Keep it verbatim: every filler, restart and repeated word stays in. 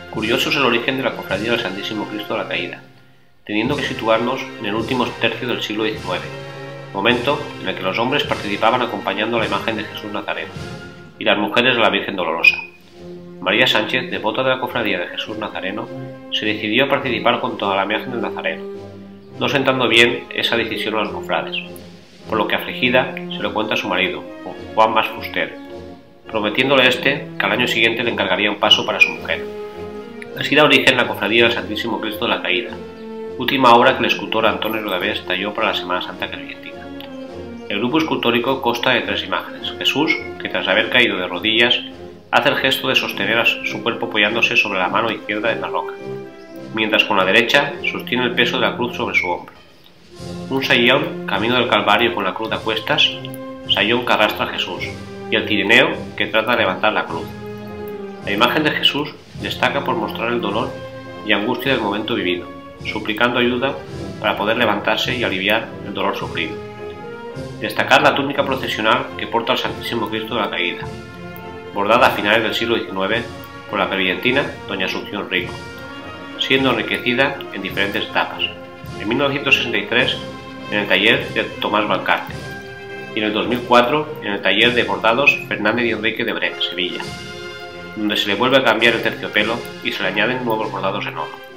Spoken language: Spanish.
Curioso es el origen de la Cofradía del Santísimo Cristo de la Caída, teniendo que situarnos en el último tercio del siglo diecinueve, momento en el que los hombres participaban acompañando a la imagen de Jesús Nazareno y las mujeres de la Virgen Dolorosa. María Sánchez, devota de la Cofradía de Jesús Nazareno, se decidió a participar con toda la imagen del Nazareno, no sentando bien esa decisión a los cofrades, por lo que afligida se lo cuenta a su marido, Juan Mas Fuster, prometiéndole este que al año siguiente le encargaría un paso para su mujer. Así da origen la Cofradía del Santísimo Cristo de la Caída, última obra que el escultor Antonio Rodavés talló para la Semana Santa Clementina. El grupo escultórico consta de tres imágenes: Jesús, que tras haber caído de rodillas, hace el gesto de sostener a su cuerpo apoyándose sobre la mano izquierda en la roca, mientras con la derecha sostiene el peso de la cruz sobre su hombro. Un sayón, camino del Calvario con la cruz a cuestas, sayón que arrastra a Jesús, y el tirineo que trata de levantar la cruz. La imagen de Jesús destaca por mostrar el dolor y angustia del momento vivido, suplicando ayuda para poder levantarse y aliviar el dolor sufrido. Destacar la túnica procesional que porta el Santísimo Cristo de la Caída, bordada a finales del siglo diecinueve por la crevillentina doña Asunción Rico, siendo enriquecida en diferentes etapas, en mil novecientos sesenta y tres en el taller de Tomás Valcárcel y en el dos mil cuatro en el taller de bordados Fernández y Enrique de Brec, Sevilla, donde se le vuelve a cambiar el terciopelo y se le añaden nuevos bordados en oro.